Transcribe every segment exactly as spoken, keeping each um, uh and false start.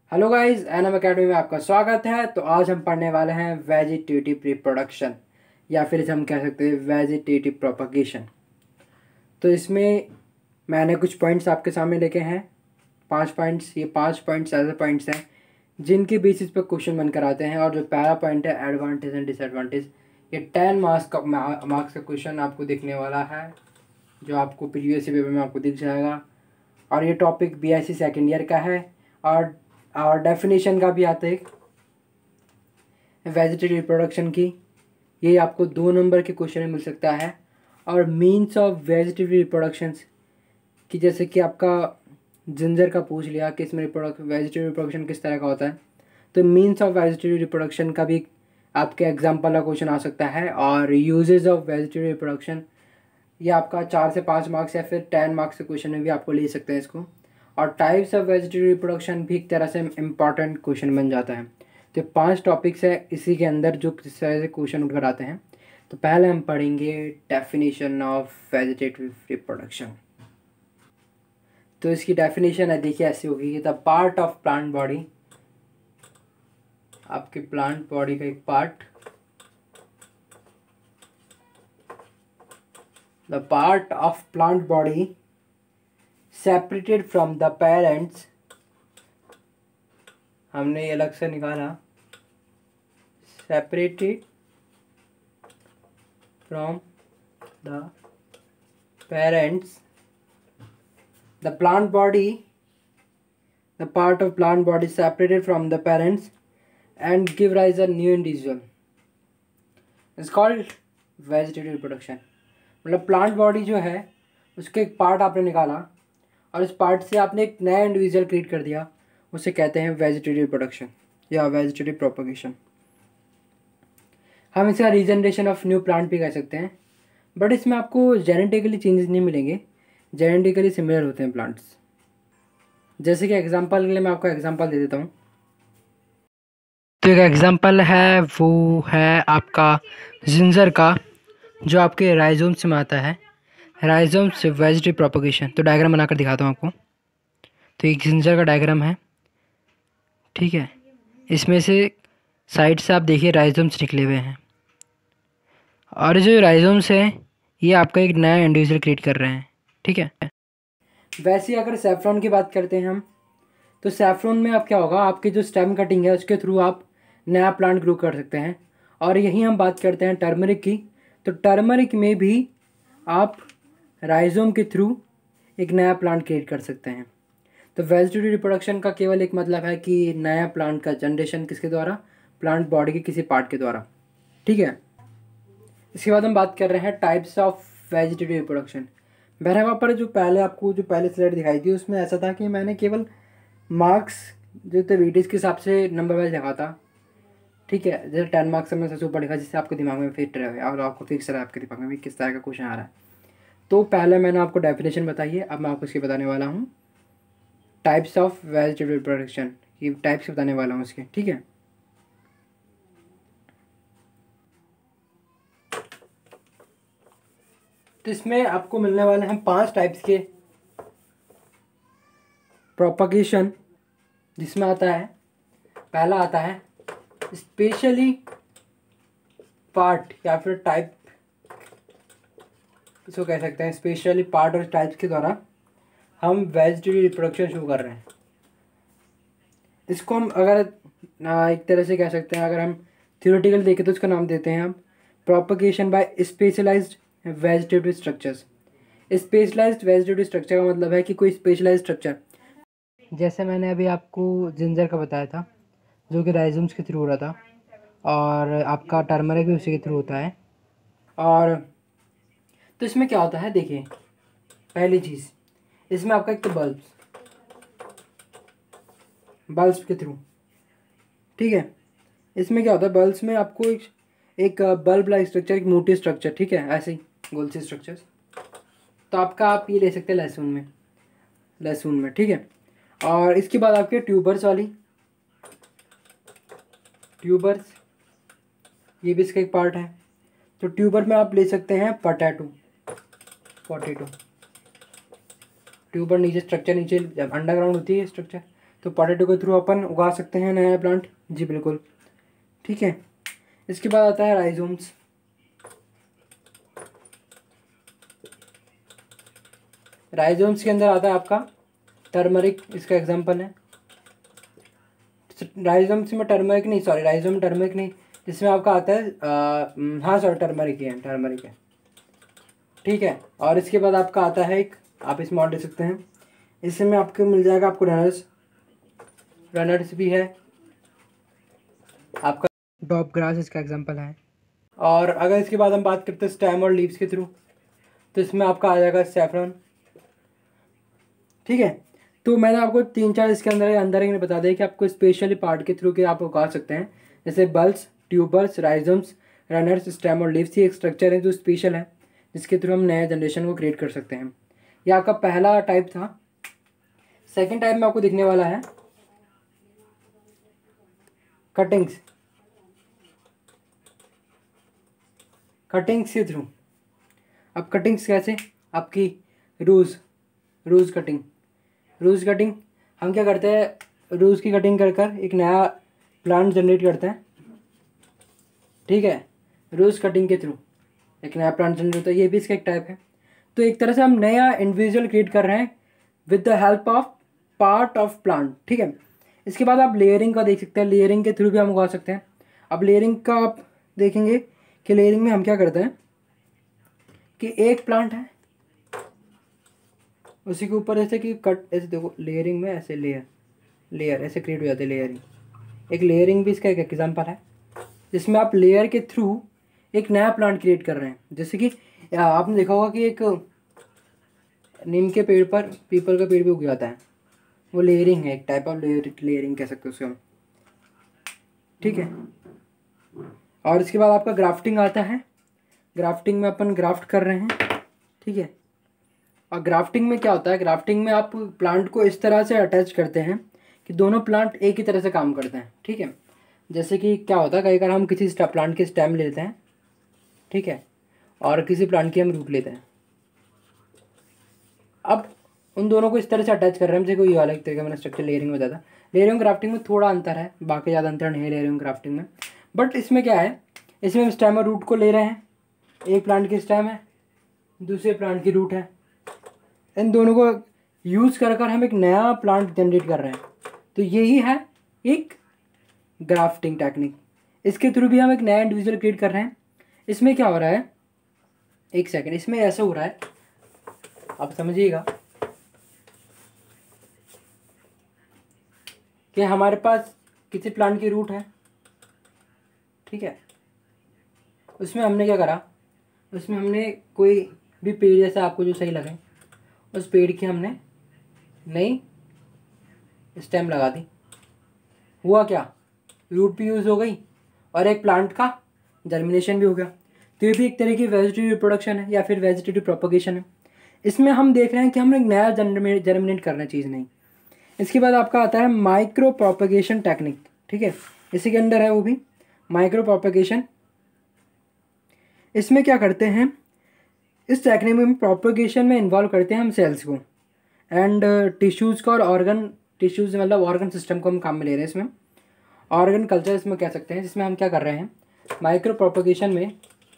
Hello guys, NM academy में आपका स्वागत है। तो आज हम पढ़ने वाले हैं वेजिटेटिव रिप्रोडक्शन या फिर इसे हम कह सकते हैं वेजिटेटिव प्रोपगेशन। तो इसमें मैंने कुछ पॉइंट्स आपके सामने लिखे हैं, पांच पॉइंट्स। ये पांच पॉइंट्स ऐसे पॉइंट्स हैं जिनके बेसिस पर क्वेश्चन बनकर आते हैं। और जो पहला पॉइंट है एडवांटेज एंड डिसएडवांटेज, ये टेन मार्क्स का मार्क्स का क्वेश्चन आपको दिखने वाला है, जो आपको प्रीवियस पेपर में आपको दिख जाएगा। और ये टॉपिक बीएससी सेकेंड ईयर का है। और और डेफिनेशन का भी आता है वेजिटेटिव रिप्रोडक्शन की, ये आपको दो नंबर के क्वेश्चन में मिल सकता है। और मीन्स ऑफ वेजिटेटिव रिप्रोडक्शन की, जैसे कि आपका जिंजर का पूछ लिया कि इसमें रिप्रोडक्ट वेजिटेटिव रिप्रोडक्शन किस तरह का होता है, तो मीन्स ऑफ वेजिटेटिव रिप्रोडक्शन का भी आपके एग्जाम्पल का क्वेश्चन आ सकता है। और यूजेज ऑफ वेजिटेटिव रिप्रोडक्शन, ये आपका चार से पाँच मार्क्स या फिर टेन मार्क्स के क्वेश्चन में भी आपको ले सकते हैं इसको। और टाइप्स ऑफ वेजिटेटिव रिप्रोडक्शन भी एक तरह से इम्पॉर्टेंट क्वेश्चन बन जाता है। तो पांच टॉपिक्स है इसी के अंदर जो किस तरह से क्वेश्चन उठकर आते हैं। तो पहले हम पढ़ेंगे डेफिनेशन ऑफ वेजिटेटिव रिप्रोडक्शन। तो इसकी डेफिनेशन है, देखिए ऐसी होगी कि the part of plant body, आपके प्लांट बॉडी का एक part, the part of plant body separated from the parents, हमने ये अलग से निकाला, separated from the parents, the plant body, the part of plant body separated from the parents and give rise a new individual is called vegetative reproduction। मतलब plant body जो है उसके एक पार्ट आपने निकाला और इस पार्ट से आपने एक नया इंडिविजुअल क्रिएट कर दिया, उसे कहते हैं वेजिटेटिव रिप्रोडक्शन या वेजिटेटिव प्रोपगेशन। हम इसका रीजनरेशन ऑफ न्यू प्लांट भी कह सकते हैं, बट इसमें आपको जेनेटिकली चेंजेस नहीं मिलेंगे, जेनेटिकली सिमिलर होते हैं प्लांट्स। जैसे कि एग्जांपल के लिए मैं आपको एग्जांपल दे देता हूँ। तो एक एग्जांपल है, वो है आपका जिंजर का, जो आपके राइजोम से आता है, राइजोम से वेजिटेटिव प्रोपगेशन। तो डायग्राम बनाकर दिखाता हूँ आपको। तो एक जिंजर का डायग्राम है, ठीक है। इसमें से साइड से आप देखिए राइजोम्स निकले हुए हैं, और जो राइजोम्स हैं ये आपका एक नया इंडिविजुअल क्रिएट कर रहे हैं, ठीक है। वैसे अगर सैफ्रॉन की बात करते हैं हम, तो सैफ्रॉन में आप क्या होगा, आपकी जो स्टेम कटिंग है उसके थ्रू आप नया प्लांट ग्रो कर सकते हैं। और यहीं हम बात करते हैं टर्मरिक की, तो टर्मरिक में भी आप राइजोम के थ्रू एक नया प्लांट क्रिएट कर सकते हैं। तो वेजिटेटिव रिप्रोडक्शन का केवल एक मतलब है कि नया प्लांट का जनरेशन किसके द्वारा, प्लांट बॉडी के किसी पार्ट के द्वारा, ठीक है। इसके बाद हम बात कर रहे हैं टाइप्स ऑफ वेजिटेटिव रिप्रोडक्शन। मेरे वहाँ पर जो पहले आपको जो पहले स्लाइड दिखाई थी उसमें ऐसा था कि मैंने केवल मार्क्स जो थे वेटेज के हिसाब से नंबर वाइज लिखा था, ठीक है। जैसे टेन मार्क्स में सबसे ऊपर लिखा, जिससे आपके दिमाग में फिट रहे और आपको फिक्स रहे आपके दिमाग में भी किस तरह का क्वेश्चन आ रहा है। तो पहले मैंने आपको डेफिनेशन बताई है, अब मैं आपको इसकी बताने वाला हूँ टाइप्स ऑफ वेजिटेटिव रिप्रोडक्शन, ये टाइप्स बताने वाला हूँ इसके, ठीक है। तो इसमें आपको मिलने वाले हैं पांच टाइप्स के प्रोपगेशन, जिसमें आता है, पहला आता है स्पेशली पार्ट या फिर टाइप, इसको कह सकते हैं स्पेशली पार्ट और टाइप्स के द्वारा हम वेजिटेटिव रिप्रोडक्शन शुरू कर रहे हैं। इसको हम अगर एक तरह से कह सकते हैं, अगर हम थ्योरेटिकल देखें तो इसका नाम देते हैं हम propagation by specialised vegetative structures. Specialised vegetative structure का मतलब है कि कोई स्पेशलाइज्ड स्ट्रक्चर, जैसे मैंने अभी आपको जिंजर का बताया था जो कि राइजोम्स के थ्रू हो रहा था, और आपका टर्मरिक भी उसी के थ्रू होता है। और तो इसमें क्या होता है, देखिए पहली चीज़, इसमें आपका एक तो बल्ब बल्ब के थ्रू, ठीक है। इसमें क्या होता है, बल्ब्स में आपको एक एक बल्ब लाइक स्ट्रक्चर, एक मोटी स्ट्रक्चर, ठीक है, ऐसे ही गोल से स्ट्रक्चर्स। तो आपका आप ये ले सकते हैं लहसुन में, लहसुन में, ठीक है। और इसके बाद आपके ट्यूबर्स वाली, ट्यूबर्स ये भी इसका एक पार्ट है। तो ट्यूबर में आप ले सकते हैं पोटैटो, पोटैटो ट्यूबर नीचे स्ट्रक्चर, नीचे जब अंडरग्राउंड होती है स्ट्रक्चर, तो पोटैटो के थ्रू अपन उगा सकते हैं नया प्लांट। जी बिल्कुल, ठीक है। इसके बाद आता है राइजोम्स। राइजोम्स के अंदर आता है आपका टर्मरिक, इसका एग्जांपल है। राइजोम्स में टर्मरिक नहीं, सॉरी राइजोम में टर्मरिक नहीं, इसमें आपका आता है आ, हाँ सॉरी टर्मरिक ही है, टर्मरिक है, ठीक है। और इसके बाद आपका आता है एक, आप इसमें और दे सकते हैं, इसमें आपको मिल जाएगा आपको रनर्स, रनर्स भी है आपका, डॉप ग्रास इसका एग्जांपल है। और अगर इसके बाद हम बात करते हैं स्टेम और लीव्स के थ्रू, तो इसमें आपका आ जाएगा सैफरन, ठीक है। तो मैंने आपको तीन चार इसके अंदर अंदर ही बता दिया कि आपको स्पेशली पार्ट के थ्रू के आप उगा सकते हैं, जैसे bulbs, tubers, rhizomes, runners, stem और लीव्स। ये एक स्ट्रक्चर है जो स्पेशल है, जिसके थ्रू हम नए जनरेशन को क्रिएट कर सकते हैं। यह आपका पहला टाइप था। सेकेंड टाइप में आपको दिखने वाला है कटिंग्स, कटिंग्स के थ्रू। अब कटिंग्स कैसे, आपकी रूज, रूज कटिंग, रूज कटिंग हम क्या करते हैं, रूज की कटिंग कर कर एक नया प्लांट जनरेट करते हैं, ठीक है। रूज कटिंग के थ्रू एक नया प्लांट जनरेट होता है, ये भी इसका एक टाइप है। तो एक तरह से हम नया इंडिविजुअल क्रिएट कर रहे हैं with the help of part of plant, ठीक है। इसके बाद आप लेयरिंग का देख सकते हैं, लेयरिंग के थ्रू भी हम उगा सकते हैं। अब लेयरिंग का आप देखेंगे कि लेयरिंग में हम क्या करते हैं कि एक प्लांट है, उसी के ऊपर ऐसे कि कट, ऐसे देखो लेयरिंग में ऐसे लेयर लेयर ऐसे क्रिएट हो जाते हैं लेयरिंग। एक लेयरिंग भी इसका एक एग्जांपल है, जिसमें आप लेयर के थ्रू एक नया प्लांट क्रिएट कर रहे हैं। जैसे कि आपने देखा होगा कि एक नीम के पेड़ पर पीपल का पेड़ भी उग जाता है, वो लेयरिंग है, एक टाइप ऑफ लेयर, लेयरिंग कह सकते हो उसको हम, ठीक है। और इसके बाद आपका ग्राफ्टिंग आता है। ग्राफ्टिंग में अपन ग्राफ्ट कर रहे हैं, ठीक है। और ग्राफ्टिंग में क्या होता है, ग्राफ्टिंग में आप प्लांट को इस तरह से अटैच करते हैं कि दोनों प्लांट एक ही तरह से काम करते हैं, ठीक है। जैसे कि क्या होता है, कई बार हम किसी प्लांट के स्टेम लेते हैं, ठीक है, और किसी प्लांट की हम रूट लेते हैं। अब उन दोनों को इस तरह से अटैच कर रहे हैं, जैसे कोई अलग तरीके मैंने स्ट्रक्चर लेयरिंग में बताया था। लेयरिंग ग्राफ्टिंग में थोड़ा अंतर है, बाकी ज़्यादा अंतर नहीं है लेयरिंग ग्राफ्टिंग में। बट इसमें क्या है, इसमें हम स्टेम और रूट को ले रहे हैं, एक प्लांट की स्टेम है, दूसरे प्लांट की रूट है, इन दोनों को यूज़ कर कर हम एक नया प्लांट जनरेट कर रहे हैं। तो यही है एक ग्राफ्टिंग टेक्निक। इसके थ्रू भी हम एक नया इंडिविजुअल क्रिएट कर रहे हैं। इसमें क्या हो रहा है, एक सेकंड, इसमें ऐसा हो रहा है, आप समझिएगा कि हमारे पास किसी प्लांट की रूट है, ठीक है। उसमें हमने क्या करा, उसमें हमने कोई भी पेड़ जैसा आपको जो सही लगे, उस पेड़ की हमने नई स्टेम लगा दी। हुआ क्या, रूट भी यूज़ हो गई और एक प्लांट का जर्मिनेशन भी हो गया। तो ये भी एक तरह की वेजिटेटिव रिप्रोडक्शन है या फिर वेजिटेटिव प्रोपगेशन है। इसमें हम देख रहे हैं कि हम एक नया जर्मिनेट कर रहे हैं चीज़ नहीं। इसके बाद आपका आता है माइक्रो प्रोपगेशन टेक्निक, ठीक है, इसी के अंदर है वो भी माइक्रो प्रोपगेशन। इसमें क्या करते हैं, इस टेक्निक में प्रोपगेशन में इन्वॉल्व करते हैं हम सेल्स को एंड टिश्यूज़ का और ऑर्गन, टिश्यूज़ मतलब ऑर्गन सिस्टम को हम काम में ले रहे हैं। इसमें ऑर्गन कल्चर इसमें कह सकते हैं, जिसमें हम क्या कर रहे हैं, माइक्रो प्रोपगेशन में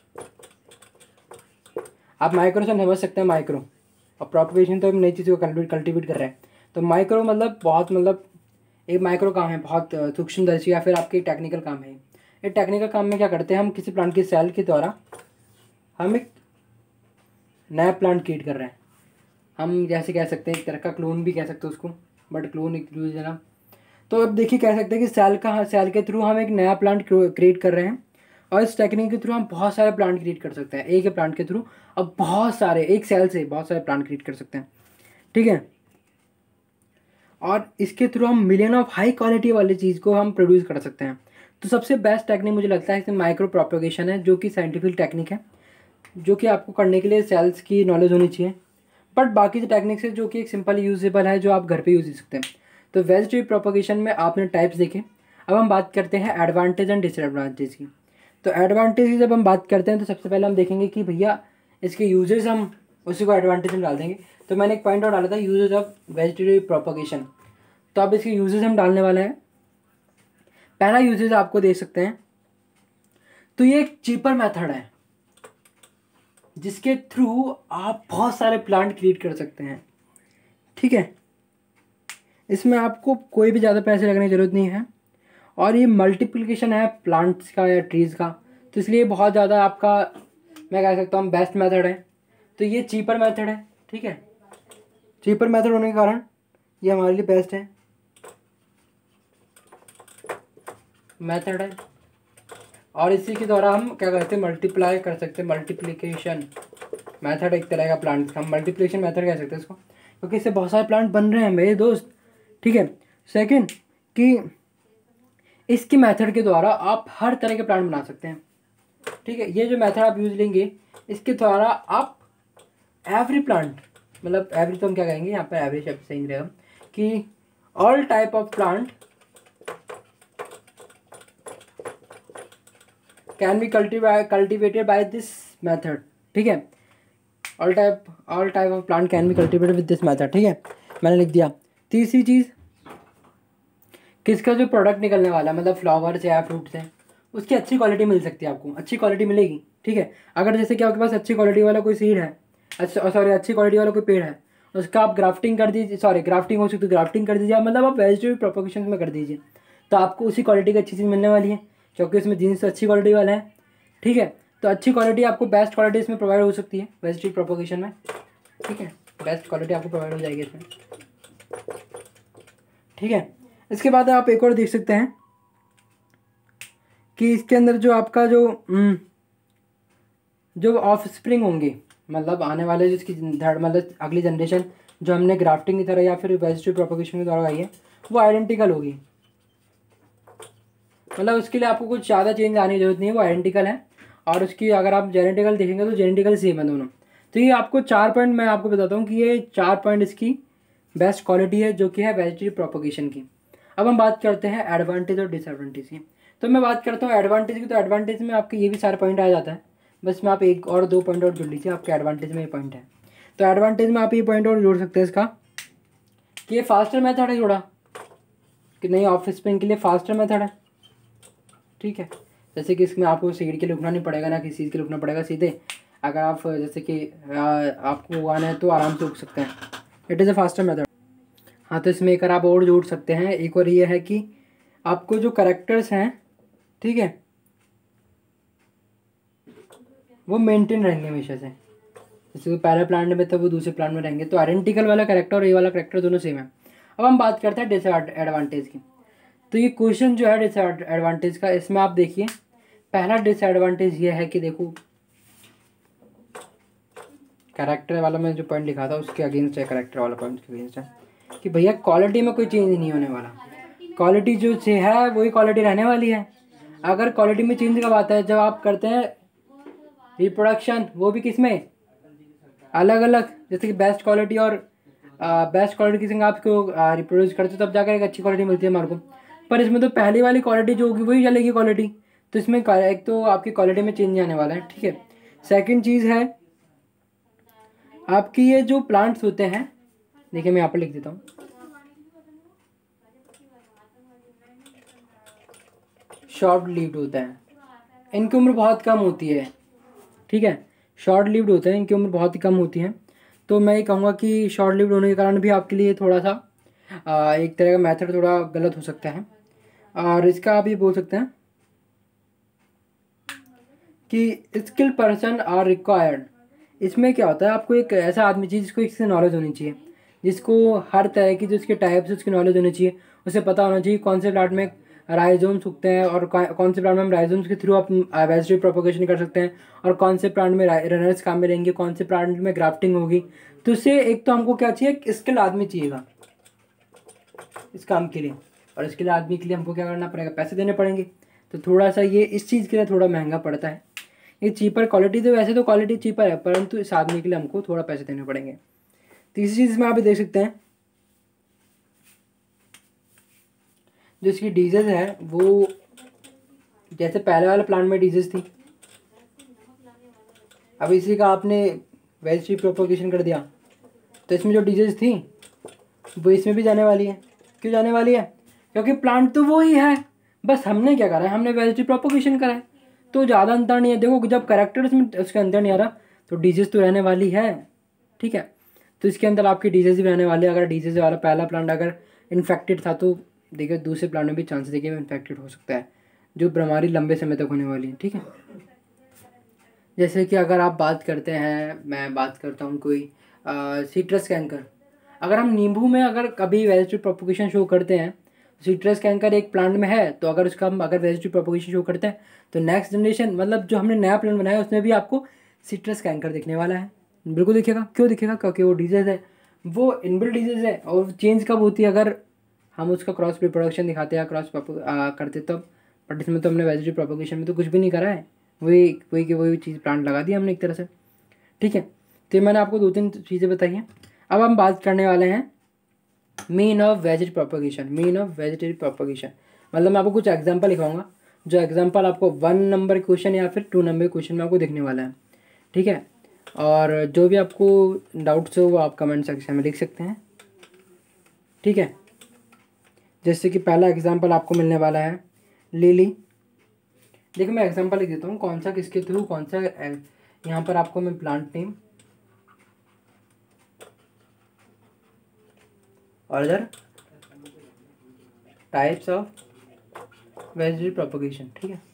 आप माइक्रो से समझ सकते हैं, माइक्रो और प्रोपगेशन तो हम नई चीज़ों को कल्टिवेट कर रहे हैं। तो माइक्रो मतलब बहुत, मतलब एक माइक्रो काम है, बहुत सूक्ष्मदर्शी या फिर आपके टेक्निकल काम है। ये टेक्निकल काम में क्या करते हैं, हम किसी प्लांट की सेल के द्वारा हम एक नया प्लांट क्रिएट कर रहे हैं। हम जैसे कह सकते हैं एक तरह का क्लोन भी कह सकते हैं उसको, बट क्लोन एक यूज है ना। तो अब देखिए कह सकते हैं कि सेल का, सेल के थ्रू हम एक नया प्लांट क्रिएट कर रहे हैं और इस टेक्निक के थ्रू हम बहुत सारे प्लांट क्रिएट कर सकते हैं। एक ही प्लांट के थ्रू अब बहुत सारे, एक सेल से बहुत सारे प्लांट क्रिएट कर सकते हैं, ठीक है। और इसके थ्रू हम मिलियन ऑफ हाई क्वालिटी वाली चीज़ को हम प्रोड्यूस कर सकते हैं। तो सबसे बेस्ट टेक्निक मुझे लगता है इसमें माइक्रो प्रोपगेशन है, जो कि साइंटिफिक टेक्निक है, जो कि आपको करने के लिए सेल्स की नॉलेज होनी चाहिए। बट बाकी जो टेक्निक्स है जो कि एक सिंपल यूजेबल है, जो आप घर पे यूज कर सकते हैं। तो वेजिटेटिव प्रोपगेशन में आपने टाइप्स देखे। अब हम बात करते हैं एडवांटेज एंड डिसएडवांटेज की। तो एडवांटेज की जब हम बात करते हैं तो सबसे पहले हम देखेंगे कि भैया इसके यूजेस, हम उसी को एडवांटेज में डाल देंगे। तो मैंने एक पॉइंट और डाला था, यूजेस ऑफ वेजिटेटिव प्रोपगेशन। तो अब इसके यूजेस हम डालने वाले हैं। पहला यूजेस आपको देख सकते हैं, तो ये एक चीपर मेथड है जिसके थ्रू आप बहुत सारे प्लांट क्रिएट कर सकते हैं। ठीक है, इसमें आपको कोई भी ज़्यादा पैसे लगने की ज़रूरत नहीं है, और ये मल्टीप्लिकेशन है प्लांट्स का या ट्रीज़ का, तो इसलिए बहुत ज़्यादा आपका मैं कह सकता हूँ बेस्ट मेथड है। तो ये चीपर मेथड है। ठीक है, चीपर मेथड होने के कारण ये हमारे लिए बेस्ट है मेथड है, और इसी के द्वारा हम क्या करते हैं, मल्टीप्लाई कर सकते हैं। मल्टीप्लिकेशन मेथड एक तरह का प्लांट का, हम मल्टीप्लिकेशन मेथड कह सकते हैं इसको, क्योंकि इससे बहुत सारे प्लांट बन रहे हैं मेरे दोस्त। ठीक है, सेकंड कि इसकी मेथड के द्वारा आप हर तरह के प्लांट बना सकते हैं। ठीक है, ये जो मेथड आप यूज लेंगे इसके द्वारा आप एवरी प्लांट, मतलब एवरी तो हम क्या कहेंगे यहाँ पर, एवरी शब्द सही रहेगा, कि all type of plant can be cultivated by this method. ठीक है, all type all type of plant can be cultivated with this method. ठीक है, मैंने लिख दिया। तीसरी चीज़, किसका जो प्रोडक्ट निकलने वाला है, मतलब फ्लावर्स या फ्रूट्स हैं, उसकी अच्छी क्वालिटी मिल सकती है, आपको अच्छी क्वालिटी मिलेगी। ठीक है, अगर जैसे कि आपके पास अच्छी क्वालिटी वाला कोई सीड है, अच्छा सॉरी अच्छी क्वालिटी वाला कोई पेड़ है, उसका आप ग्राफ्टिंग कर दीजिए, सॉरी ग्राफ्टिंग हो सकती है ग्राफ्टिंग कर दीजिए, मतलब आप वेजिटेबल प्रोपोगेशन में कर दीजिए, तो आपको उसी क्वालिटी की अच्छी चीज़ मिलने वाली है, क्योंकि उसमें जीन्स तो अच्छी क्वालिटी वाला है। ठीक है, तो अच्छी क्वालिटी आपको बेस्ट क्वालिटी इसमें प्रोवाइड हो सकती है वेजिटेबल प्रोपोगेशन में। ठीक है, बेस्ट क्वालिटी आपको प्रोवाइड हो जाएगी इसमें। ठीक है, इसके बाद आप एक और देख सकते हैं कि इसके अंदर जो आपका जो जो ऑफ स्प्रिंग होंगे, मतलब आने वाले जिसकी थर्ड मतलब अगली जनरेशन जो हमने ग्राफ्टिंग की तरह या फिर वेजिटेबल प्रोपोगेशन के द्वारा आई है, वो आइडेंटिकल होगी। मतलब उसके लिए आपको कुछ ज़्यादा चेंज आने की जरूरत नहीं है, वो आइडेंटिकल है, और उसकी अगर आप जेनेटिकल देखेंगे तो जेनेटिकल सेम है दोनों। तो ये आपको चार पॉइंट मैं आपको बताता हूँ कि ये चार पॉइंट इसकी बेस्ट क्वालिटी है जो कि है वेजिटेबल प्रोपोगेशन की। अब हम बात करते हैं एडवांटेज और डिसएडवांटेज की। तो मैं बात करता हूँ एडवांटेज की, तो एडवांटेज में आपके ये भी सारे पॉइंट आ जाता है, बस में आप एक और दो पॉइंट और जोड़ लीजिए, आपके एडवांटेज में ये पॉइंट है। तो एडवांटेज में आप ये पॉइंट और जोड़ सकते हैं इसका, कि ये फास्टर मेथड है जोड़ा, कि नहीं ऑफ स्प्रिंग के लिए फास्टर मेथड है। ठीक है, जैसे कि इसमें आपको सीड के लिए रुकना नहीं पड़ेगा, ना किसी चीज़ के लिए रुकना पड़ेगा, सीधे अगर आप जैसे कि आपको उगाना है तो आराम से उग सकते हैं। It is a faster method. हाँ, तो इसमें एक और आप और जोड़ सकते हैं, एक और ये है कि आपको जो करेक्टर्स हैं, ठीक है, वो मेंटेन रहेंगे हमेशा से, जैसे पहले प्लांट में तो वो दूसरे प्लांट में रहेंगे, तो आइडेंटिकल वाला करेक्टर और ये वाला करेक्टर दोनों सेम है। अब हम बात करते हैं डिसएडवांटेज की। तो ये क्वेश्चन जो है डिसएडवांटेज का, इसमें आप देखिए पहला डिसएडवांटेज ये है कि देखो करेक्टर वाला मैं जो पॉइंट लिखा था उसके अगेंस्ट है, करेक्टर वाला पॉइंट के अगेंस्ट है कि भैया क्वालिटी में कोई चेंज नहीं होने वाला, क्वालिटी जो है वही क्वालिटी रहने वाली है। अगर क्वालिटी में चेंज कब आता है, जब आप करते हैं रिप्रोडक्शन, वो भी किस में अलग अलग, जैसे कि बेस्ट क्वालिटी और बेस्ट क्वालिटी की संग आपको रिप्रोड्यूस करते हो तब जाकर एक अच्छी क्वालिटी मिलती है हमारे को। पर इसमें तो पहली वाली क्वालिटी जो होगी वही चलेगी क्वालिटी, तो इसमें एक तो आपकी क्वालिटी में चेंज आने वाला है। ठीक है, सेकंड चीज़ है आपकी ये जो प्लांट्स होते हैं, देखिए मैं यहाँ पर लिख देता हूँ, शॉर्ट लिव्ड होता है, इनकी उम्र बहुत कम होती है। ठीक है, शॉर्ट लिव्ड होते हैं, इनकी उम्र बहुत ही कम होती है। तो मैं ये कहूँगा कि शॉर्ट लिव्ड होने के कारण भी आपके लिए थोड़ा सा आ, एक तरह का मेथड थोड़ा गलत हो सकता है। और इसका आप ये बोल सकते हैं कि स्किल पर्सन आर रिक्वायर्ड। इसमें क्या होता है, आपको एक ऐसा आदमी चाहिए जिसको इससे नॉलेज होनी चाहिए, जिसको हर तरह की जो उसके टाइप्स है उसकी नॉलेज होनी चाहिए, उसे पता होना चाहिए कौन से प्लांट में राइजोम्स उगते हैं और कौन से प्लांट में हम राइजोम्स के थ्रू आप वेजिटेबल प्रोपोगेशन कर सकते हैं, और कौन से प्लांट में रनर्स काम में रहेंगे, कौन से प्लांट में ग्राफ्टिंग होगी। तो उससे एक तो हमको क्या चाहिए, एक स्किल आदमी चाहिएगा इस काम के लिए, और इसके लिए आदमी के लिए हमको क्या करना पड़ेगा, पैसे देने पड़ेंगे। तो थोड़ा सा ये इस चीज़ के लिए थोड़ा महंगा पड़ता है। ये चीपर क्वालिटी, तो वैसे तो क्वालिटी चीपर है, परंतु इस आदमी के लिए हमको थोड़ा पैसे देने पड़ेंगे। तीसरी चीज़ में आप देख सकते हैं जो इसकी डीजेज है, वो जैसे पहले वाले प्लांट में डीजेज थी, अब इसी का आपने वेजिटेबल प्रोपोगेशन कर दिया, तो इसमें जो डीजेज थी वो इसमें भी जाने वाली है। क्यों जाने वाली है? क्योंकि प्लांट तो वो ही है, बस हमने क्या करा है, हमने वेजिटेटिव प्रोपोगेशन करा है, तो ज़्यादा अंतर नहीं है। देखो जब कैरेक्टर्स में उसके अंदर नहीं आ रहा तो डिजीज तो रहने वाली है, ठीक है। तो इसके अंदर आपकी डिजीज भी रहने वाली है। अगर डिजीज वाला पहला प्लांट अगर इन्फेक्टेड था तो देखिए दूसरे प्लांट में भी चांसेस देखिए इन्फेक्टेड हो सकता है, जो बीमारी लंबे समय तक होने वाली है, ठीक है। जैसे कि अगर आप बात करते हैं, मैं बात करता हूँ कोई सीट्रस कैंकर, अगर हम नींबू में अगर कभी वेजिटेटिव प्रोपोगेशन शो करते हैं, सीट्रस कैंकर एक प्लांट में है, तो अगर उसका हम अगर वेजिटेटिव प्रोपोगेशन शो करते हैं तो नेक्स्ट जनरेशन मतलब जो हमने नया प्लांट बनाया उसमें भी आपको सीट्रस कैंकर दिखने वाला है, बिल्कुल दिखेगा। क्यों दिखेगा? क्योंकि वो डिजीज़ है, वो इनबिल्ट डिजीज़ है। और चेंज कब होती है? अगर हम उसका क्रॉस रिप्रोडक्शन दिखाते हैं, क्रॉस करते तब। बट इसमें तो हमने वेजिटेटिव प्रोपोगेशन में तो कुछ भी नहीं करा है, वही वही की वही चीज़ प्लांट लगा दी हमने एक तरह से, ठीक है। तो ये मैंने आपको दो तीन चीज़ें बताई हैं। अब हम बात करने वाले हैं mean of vegetative propagation. Mean of vegetative propagation मतलब मैं आपको कुछ एग्जांपल लिखाऊंगा, जो एग्जांपल आपको वन नंबर क्वेश्चन या फिर टू नंबर क्वेश्चन में आपको दिखने वाला है, ठीक है। और जो भी आपको डाउट्स हो वो आप कमेंट सेक्शन में लिख सकते हैं, ठीक है। जैसे कि पहला एग्जांपल आपको मिलने वाला है लिली। देखो मैं एग्जांपल लिख देता हूँ कौन सा किसके थ्रू कौन सा, यहाँ पर आपको मैं प्लांट नेम और इधर टाइप्स ऑफ वेजिटेटिव प्रोपोगेशन, ठीक है।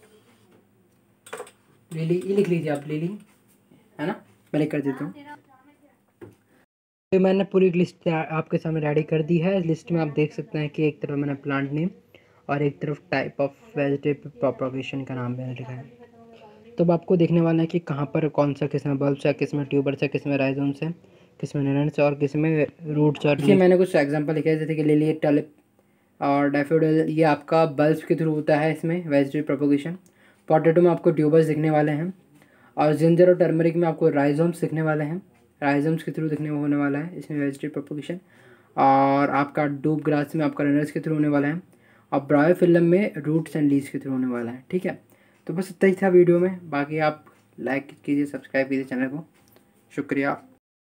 लिली ये लिख लीजिए आप, लिली है ना, मैं लिख कर देता हूँ। तो मैंने पूरी लिस्ट आपके सामने रेडी कर दी है। इस लिस्ट में आप देख सकते हैं कि एक तरफ मैंने प्लांट नेम और एक तरफ टाइप ऑफ वेजिटेटिव प्रोपोगेशन का नाम मैंने लिखा है। तो अब आपको देखने वाला है कि कहाँ पर कौन सा, किस में बल्ब्स है, किस में ट्यूबर्स है, किस में राइजोम्स है, किस में नेरेंट्स है और किस में रूट्स। और ये मैंने कुछ एग्जांपल लिखे हैं जैसे कि लिली, टलिप और डैफोडिल, ये आपका बल्ब्स के थ्रू होता है इसमें वेजिटेटिव प्रोपोगेशन। पोटैटो में आपको ट्यूबर्स दिखने वाले हैं और जिंजर और टर्मरिक में आपको राइजोम्स दिखने वाले हैं, राइजोम्स के थ्रू दिखने होने वाला है इसमें वेजिटेटिव प्रोपोगेशन। और आपका डूब ग्रास में आपका रनर्स के थ्रू होने वाला है और ब्रायोफिल्म में रूट्स एंड लीव्स के थ्रू होने वाला है, ठीक है। तो बस इतना ही था वीडियो में, बाकी आप लाइक कीजिए, सब्सक्राइब कीजिए चैनल को। शुक्रिया।